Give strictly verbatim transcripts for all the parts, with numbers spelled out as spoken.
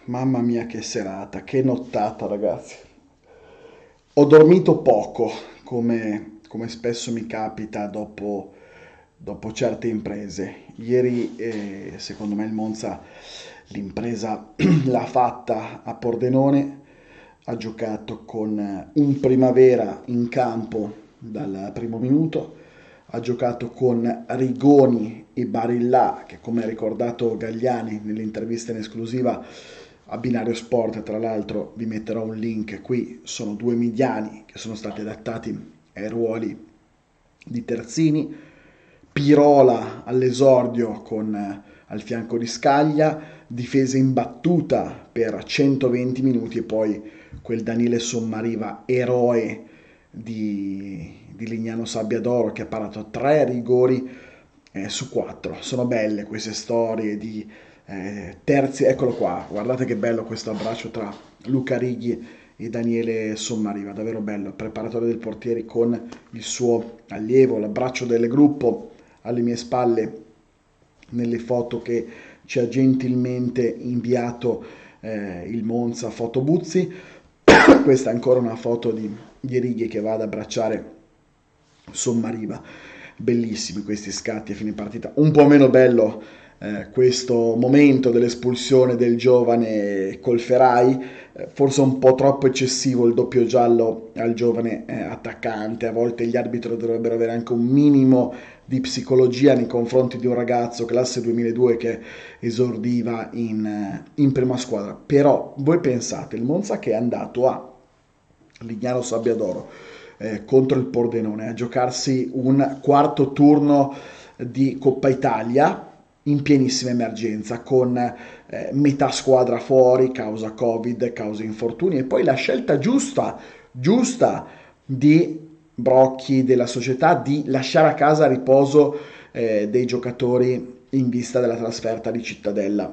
Mamma mia che serata, che nottata ragazzi. Ho dormito poco, come, come spesso mi capita dopo, dopo certe imprese. Ieri, eh, secondo me, il Monza l'impresa l'ha fatta a Pordenone, ha giocato con un Primavera in campo dal primo minuto, ha giocato con Rigoni e Barilla, che come ha ricordato Gagliani nell'intervista in esclusiva a Binario Sport, tra l'altro vi metterò un link qui, sono due mediani che sono stati adattati ai ruoli di terzini, Pirola all'esordio con eh, al fianco di Scaglia, difesa imbattuta per centoventi minuti e poi quel Daniele Sommariva, eroe di, di Lignano Sabbiadoro, che ha parato tre rigori eh, su quattro. Sono belle queste storie di eh, terzi, eccolo qua, guardate che bello questo abbraccio tra Luca Righi e Daniele Sommariva, davvero bello, preparatore del portiere con il suo allievo, l'abbraccio del gruppo alle mie spalle nelle foto che ci ha gentilmente inviato eh, il Monza Fotobuzzi. Questa è ancora una foto di, di Righi che va ad abbracciare Sommariva. Bellissimi questi scatti a fine partita, un po' meno bello eh, questo momento dell'espulsione del giovane Colferai, eh, forse un po' troppo eccessivo il doppio giallo al giovane eh, attaccante. A volte gli arbitri dovrebbero avere anche un minimo di psicologia nei confronti di un ragazzo classe duemiladue che esordiva in, eh, in prima squadra. Però voi pensate, il Monza che è andato a Lignano Sabbiadoro eh, contro il Pordenone a giocarsi un quarto turno di Coppa Italia in pienissima emergenza con eh, metà squadra fuori causa Covid, causa infortuni, e poi la scelta giusta, giusta di Brocchi, della società, di lasciare a casa a riposo eh, dei giocatori in vista della trasferta di Cittadella.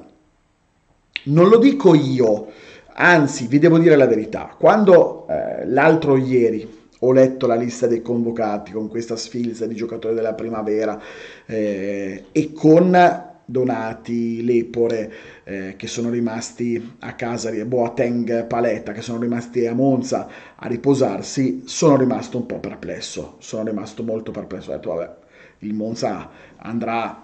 Non lo dico io, anzi vi devo dire la verità, quando eh, l'altro ieri ho letto la lista dei convocati con questa sfilza di giocatori della primavera eh, e con Donati, Lepore eh, che sono rimasti a casa, Boateng, Paletta che sono rimasti a Monza a riposarsi, sono rimasto un po' perplesso, sono rimasto molto perplesso, ho detto vabbè, il Monza andrà,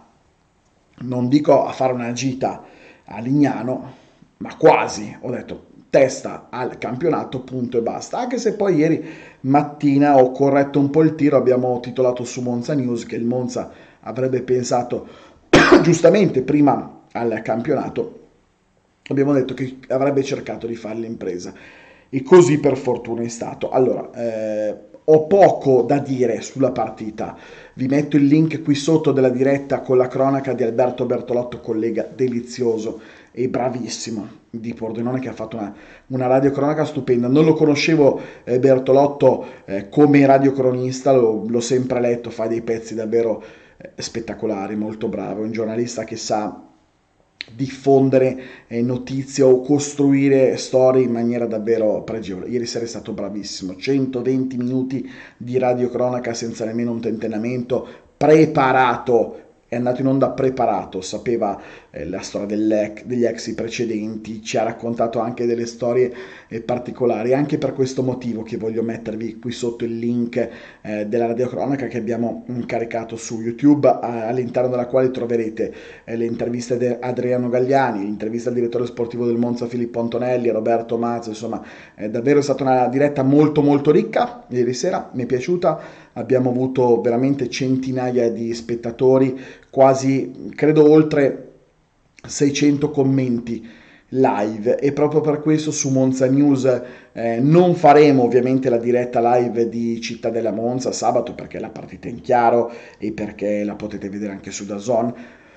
non dico a fare una gita a Lignano, ma quasi, ho detto testa al campionato, punto e basta, anche se poi ieri mattina ho corretto un po' il tiro, abbiamo titolato su Monza News che il Monza avrebbe pensato giustamente prima al campionato, abbiamo detto che avrebbe cercato di fare l'impresa e così per fortuna è stato. Allora, eh, ho poco da dire sulla partita, vi metto il link qui sotto della diretta con la cronaca di Alberto Bertolotto, collega delizioso e bravissimo di Pordenone, che ha fatto una, una radiocronaca stupenda. Non lo conoscevo eh, Bertolotto eh, come radiocronista, l'ho, l'ho sempre letto, fa dei pezzi davvero eh, spettacolari, molto bravo, è un giornalista che sa diffondere eh, notizie o costruire storie in maniera davvero pregevole. Ieri sera è stato bravissimo, centoventi minuti di radiocronaca senza nemmeno un tentennamento, preparato, è andato in onda preparato, sapeva eh, la storia degli ex precedenti, ci ha raccontato anche delle storie eh, particolari, anche per questo motivo che voglio mettervi qui sotto il link eh, della radiocronaca che abbiamo caricato su YouTube, all'interno della quale troverete eh, le interviste di Adriano Gagliani, l'intervista al direttore sportivo del Monza Filippo Antonelli, Roberto Mazzo, insomma è davvero stata una diretta molto molto ricca ieri sera, mi è piaciuta, abbiamo avuto veramente centinaia di spettatori, quasi credo oltre seicento commenti live, e proprio per questo su Monza News eh, non faremo ovviamente la diretta live di Cittadella Monza sabato, perché la partita è in chiaro e perché la potete vedere anche su DAZN,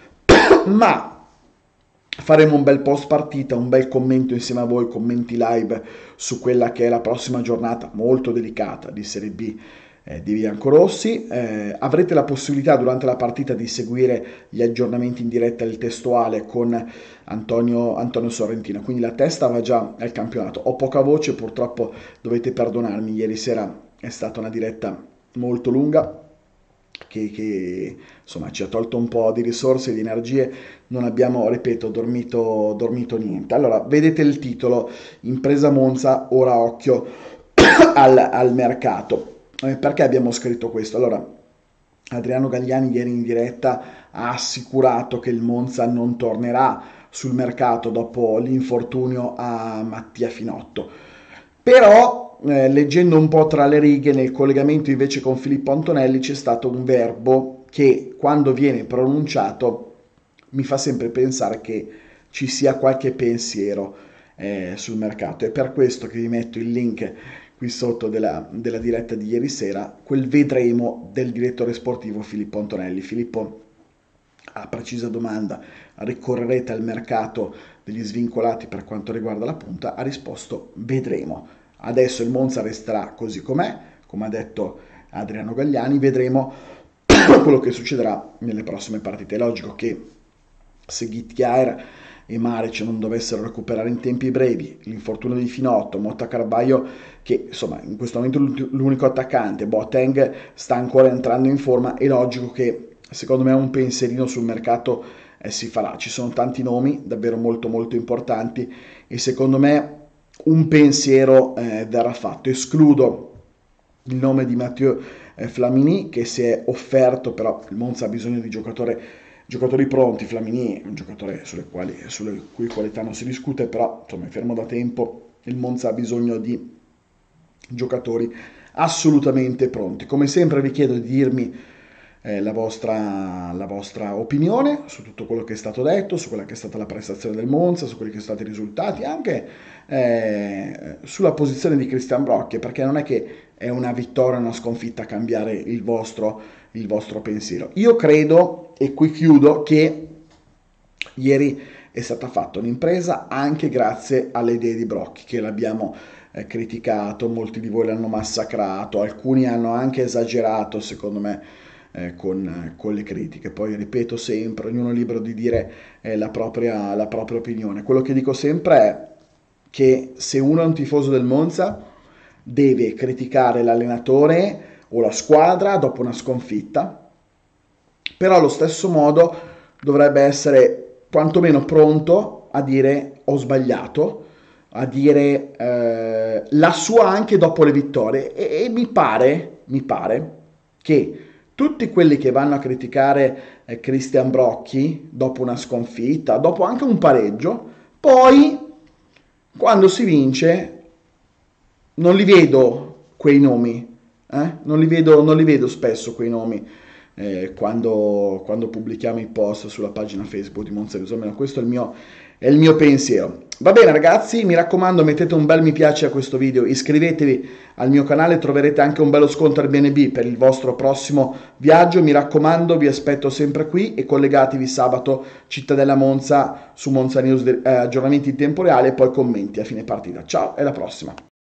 ma faremo un bel post partita, un bel commento insieme a voi, commenti live su quella che è la prossima giornata molto delicata di Serie B eh, di Biancorossi. Eh, avrete la possibilità durante la partita di seguire gli aggiornamenti in diretta del testuale con Antonio, Antonio Sorrentino, quindi la testa va già al campionato. Ho poca voce, purtroppo dovete perdonarmi, ieri sera è stata una diretta molto lunga, che, che insomma ci ha tolto un po' di risorse e di energie, non abbiamo, ripeto, dormito, dormito niente. Allora, vedete il titolo, Impresa Monza, ora occhio al, al mercato. Eh, perché abbiamo scritto questo? Allora, Adriano Galliani ieri in diretta ha assicurato che il Monza non tornerà sul mercato dopo l'infortunio a Mattia Finotto. Però, eh, leggendo un po' tra le righe, nel collegamento invece con Filippo Antonelli c'è stato un verbo che quando viene pronunciato mi fa sempre pensare che ci sia qualche pensiero eh, sul mercato. È per questo che vi metto il link qui sotto della, della diretta di ieri sera, quel vedremo del direttore sportivo Filippo Antonelli. Filippo, a precisa domanda, ricorrerete al mercato degli svincolati per quanto riguarda la punta, ha risposto vedremo. Adesso il Monza resterà così com'è, come ha detto Adriano Galliani, vedremo quello che succederà nelle prossime partite. È logico che se Ghittjaer e Maric non dovessero recuperare in tempi brevi, l'infortunio di Finotto, Motta Carbaio, che insomma in questo momento è l'unico attaccante, Boateng sta ancora entrando in forma, è logico che secondo me un pensierino sul mercato eh, si farà. Ci sono tanti nomi davvero molto molto importanti e secondo me un pensiero eh, verrà fatto. Escludo il nome di Mathieu eh, Flamini che si è offerto, però il Monza ha bisogno di giocatore, giocatori pronti. Flamini è un giocatore sulle, quali, sulle cui qualità non si discute, però insomma è fermo da tempo, il Monza ha bisogno di giocatori assolutamente pronti. Come sempre vi chiedo di dirmi eh, la, vostra, la vostra opinione su tutto quello che è stato detto, su quella che è stata la prestazione del Monza, su quelli che sono stati i risultati, anche eh, sulla posizione di Christian Brocchi, perché non è che è una vittoria o una sconfitta a cambiare il vostro, il vostro pensiero. Io credo, e qui chiudo, che ieri è stata fatta un'impresa anche grazie alle idee di Brocchi, che l'abbiamo eh, criticato, molti di voi l'hanno massacrato, alcuni hanno anche esagerato, secondo me, eh, con, eh, con le critiche. Poi ripeto sempre, ognuno è libero di dire eh, la propria, la propria opinione. Quello che dico sempre è che se uno è un tifoso del Monza deve criticare l'allenatore o la squadra dopo una sconfitta, però allo stesso modo dovrebbe essere quantomeno pronto a dire ho sbagliato, a dire eh, la sua anche dopo le vittorie e, e mi pare, mi pare che tutti quelli che vanno a criticare eh, Christian Brocchi dopo una sconfitta, dopo anche un pareggio, poi quando si vince non li vedo quei nomi, eh? non, li vedo, non li vedo spesso quei nomi eh, quando, quando pubblichiamo i post sulla pagina Facebook di Monza News. Almeno questo è il mio, è il mio pensiero. Va bene ragazzi, mi raccomando, mettete un bel mi piace a questo video, iscrivetevi al mio canale, troverete anche un bello sconto al B and B per il vostro prossimo viaggio. Mi raccomando, vi aspetto sempre qui e collegatevi sabato Cittadella Monza su Monza News, eh, aggiornamenti in tempo reale e poi commenti a fine partita. Ciao e alla prossima!